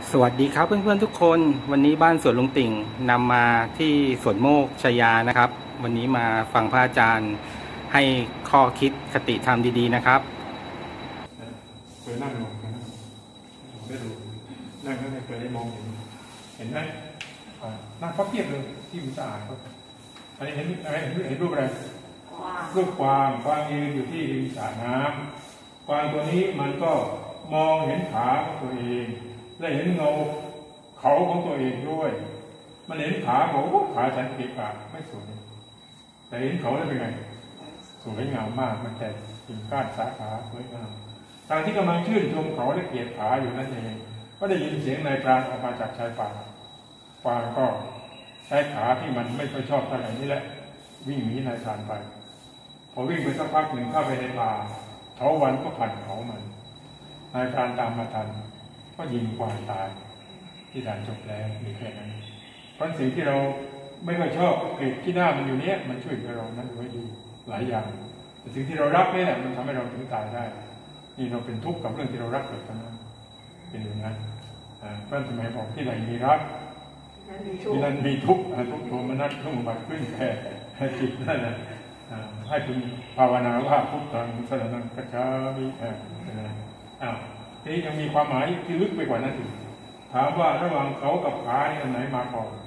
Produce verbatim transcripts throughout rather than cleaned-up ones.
สวัสดีครับเพื่อนๆทุกคนวันนี้บ้านสวนลุงติ่งนำมาที่สวนโมกชยานะครับวันนี้มาฟังพระอาจารย์ให้ข้อคิดคติธรรมดีๆนะครับเคยนั่งลงนะได้ดูนั่งก็ไม่เคยได้มองเห็นเห็นไหมนั่งพับเพียบเลยที่วิสาเขาอันนี้เห็นอะไรเห็นเห็นรูปอะไรรูปกวางกวางยืนอยู่ที่ริมสระน้ำกวางตัวนี้มันก็มองเห็นขาของตัวเองและเห็นเงาเขาของตัวเองด้วยมันเห็นขาบอกว่าขาฉันเกะกะไม่สวยแต่เห็นเขาแล้วเป็นไงสวยงามมากมันแต่กิ่งก้านสาขาสวยงามทางที่กำลังชื่นชมเขาและเกียรติขาอยู่นั่นเองก็ได้ยินเสียงนายพรานออกมาจากชายป่ากวางก็ใช้ขาที่มันไม่ค่อยชอบเท่าไหร่นี่แหละวิ่งหนีนายพรานไปพอวิ่งไปสักพักหนึ่งเข้าไปในป่าเถาวัลย์ก็พันเขามันนายพรานตามมาทันก็ยิงกวางตายที่ด่านจบแล้วมีแค่นั้นเพราะสิ่งที่เราไม่ค่อยชอบเกลียดที่หน้ามันอยู่เนี้ยมันช่วยให้เรานั้นไว้ดีหลายอย่างแต่สิ่งที่เรารักนี่แหละมันทำให้เราถึงตายได้นี่เราเป็นทุกข์กับเรื่องที่เรารักเกิดขึ้นนั้นเป็นอย่างนั้นพระสมัยบอกที่ไหนมีรักที่นั่นมีทุกข์ทุกข์โทมนัสทุกข์บัดขึ้นแผ่จิตนั่นแหละให้คุณภาวนาว่าพุทธังสรณังคัจฉามิอ้าวทีนี้ยังมีความหมายที่ลึกไปกว่านั้นอีกถามว่าระหว่างเขากับขานี่อันไหนมาก่อน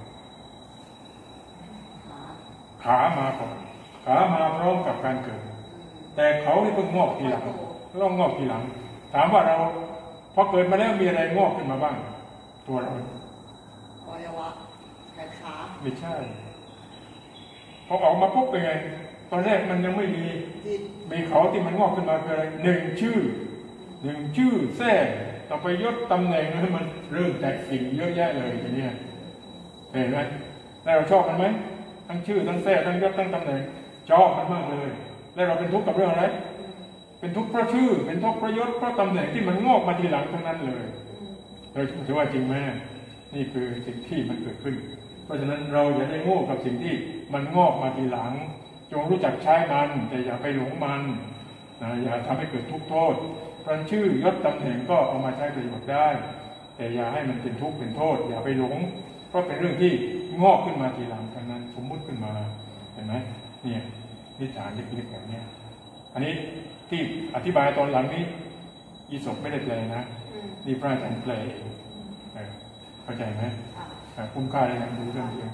ขามาก่อนขามาพร้อมกับการเกิดแต่เขานี่เพิ่งงอกทีหลังล่องงอกทีหลังถามว่าเราพอเกิดมาแล้วมีอะไรงอกขึ้นมาบ้างตัวเราอวัยวะแขนขาไม่ใช่พอออกมาปุ๊บเป็นไงตอนแรกมันยังไม่มีมีเขาที่มันงอกขึ้นมาคืออะไรหนึ่งชื่อหนึ่งชื่อแท้ต่อไปยศตำแหน่งนั้นมันเริ่มแตกสิ่งเยอะแยะเลยทีนี้เห็นไหมแล้วเราชอบกันไหมทั้งชื่อทั้งแท้ทั้งยศทั้งตำแหน่งชอบกันมากเลยแล้วเราเป็นทุกข์กับเรื่องอะไรเป็นทุกข์เพราะชื่อเป็นทุกข์เพราะยศเพราะตำแหน่งที่มันงอกมาทีหลังทั้งนั้นเลยเราถือว่าจริงไหมนี่คือสิ่งที่มันเกิดขึ้นเพราะฉะนั้นเราอย่าได้โง่กับสิ่งที่มันงอกมาทีหลังจงรู้จักใช้มันแต่อย่าไปหลงมันนะอย่าทำให้เกิดทุกข์โทษเพราะชื่อยศตำแหน่งก็เอามาใช้ประโยชน์ได้แต่อย่าให้มันเป็นทุกข์เป็นโทษอย่าไปหลงเพราะเป็นเรื่องที่งอกขึ้นมาทีหลังทั้งนั้นสมมุติขึ้นมาเห็นไหมเนี่ยนิทานเล็กๆแบบนี้อันนี้ที่อธิบายตอนหลังนี้อีศกไม่ได้แปลนะนี่พระอาจารย์แปลเองเข้าใจไหมคุ้มค่าเลยนะดูเรื่องเดียว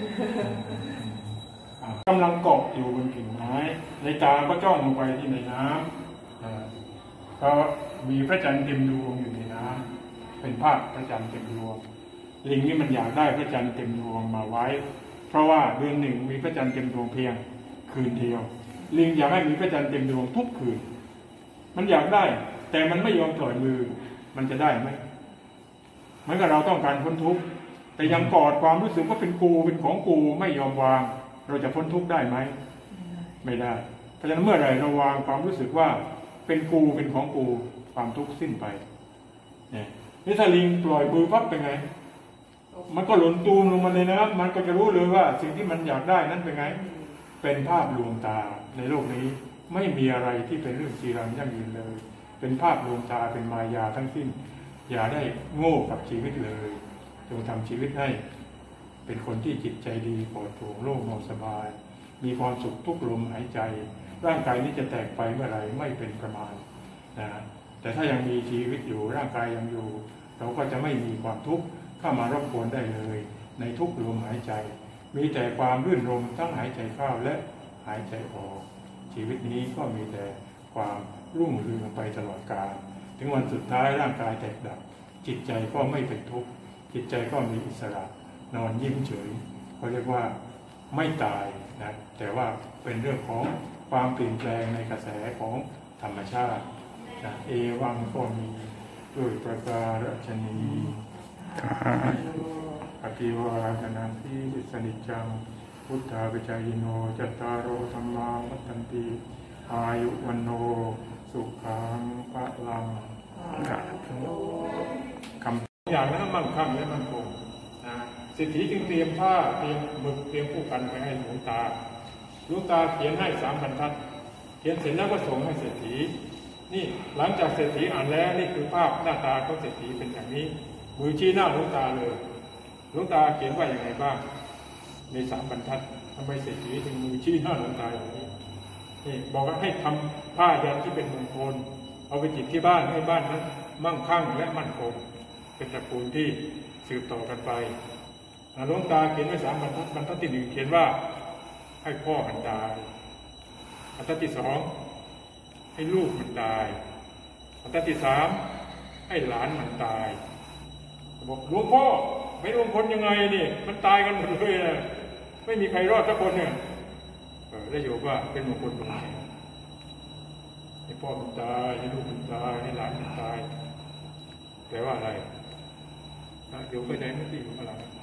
กำลังเกาะอยู่บนกิ่งไม้ในตาก็จ้องลงไปที่ในน้ำก็มีพระจันทร์เต็มดวงอยู่ในน้ำเป็นภาพพระจันทร์เต็มดวงลิงนี่มันอยากได้พระจันทร์เต็มดวงมาไว้เพราะว่าเดือนหนึ่งมีพระจันทร์เต็มดวงเพียงคืนเดียวลิงอยากให้มีพระจันทร์เต็มดวงทุกคืนมันอยากได้แต่มันไม่ยอมปล่อยมือมันจะได้ไหมเหมือนกับเราต้องการพ้นทุกข์แต่ยังกอดความรู้สึกว่าเป็นกูเป็นของกูไม่ยอมวางเราจะพ้นทุกข์ได้ไหมไม่ได้เพราะฉะนั้นเมื่อไหร่เราวางความรู้สึกว่าเป็นกูเป็นของกูความทุกข์สิ้นไปเนี่ยนี่ถ้าลิงปล่อยมือปั๊บเป็นไงมันก็หล่นตูมลงมาเลยนะครับมันก็จะรู้เลยว่าสิ่งที่มันอยากได้นั้นเป็นไงเป็นภาพลวงตาในโลกนี้ไม่มีอะไรที่เป็นเรื่องจีรังยั่งยืนเลยเป็นภาพลวงตาเป็นมายาทั้งสิ้นอย่าได้โง่กับชีวิตเลยจงทำชีวิตให้เป็นคนที่จิตใจดีปลอดโปร่งโล่งเบาสบายมีความสุขทุกลมหายใจร่างกายนี้จะแตกไปเมื่อไรไม่เป็นประมาณนะแต่ถ้ายังมีชีวิตอยู่ร่างกายยังอยู่เราก็จะไม่มีความทุกข์เข้ามารบกวนได้เลยในทุกลมหายใจมีแต่ความรื่นรมทั้งหายใจเข้าและหายใจออกชีวิตนี้ก็มีแต่ความรุ่งเรืองไปตลอดกาลถึงวันสุดท้ายร่างกายแตกดับจิตใจก็ไม่เป็นทุกข์จิตใจก็มีอิสระนอนยิ้มเฉยเขาเรียกว่าไม่ตายนะแต่ว่าเป็นเรื่องของความเปลี่ยนแปลงในกระแสของธรรมชาตินะเอวังก็มีด้วยประการฉนีอภิวาทนาที่สนิจจังพุทธาวิจายโนจัตตารโอธรรมาวัฏันติอายุวันโนสุขังพระลังคำอย่างนั้นมั่งคั่งและมั่นคงเศรษฐีจึงเตรียมผ้าเตรียมหมึกเตรียมผู้กันไปให้หลวงตาหลวงตาเขียนให้สามบรรทัดเขียนเสร็จแล้วก็ส่งให้เศรษฐีนี่หลังจากเศรษฐีอ่านแล้วนี่คือภาพหน้าตาของเศรษฐีเป็นอย่างนี้มือชี้หน้าหลวงตาเลยหลวงตาเขียนว่าอย่างไรบ้างในสามบรรทัดทำไมเศรษฐีถึงมือชี้หน้าหลวงตาอย่างนี้นี่บอกว่าให้ทำผ้ายันที่เป็นมงคลเอาไปติดที่บ้านให้บ้านนั้นมั่งคั่งและมั่นคงเป็นตระกูลที่สืบต่อกันไปหลวงตาเขียนไว้สามบรรทัดบรรทัดที่หนึ่งเขียนว่าให้พ่อมันตายบรรทัดที่สองให้ลูกมันตายบรรทัดที่สามให้หลานมันตายบอกหลวงพ่อไม่รู้คนยังไงนี่มันตายกันหมดเลยนะไม่มีใครรอดสักคนเนี่ยได้โยมว่าเป็นมงคลตรงไหนให้พ่อมันตายให้ลูกมันตายให้หลานมันตายแปลว่าอะไรโยมเข้าใจไหมที่อยู่ข้างหลัง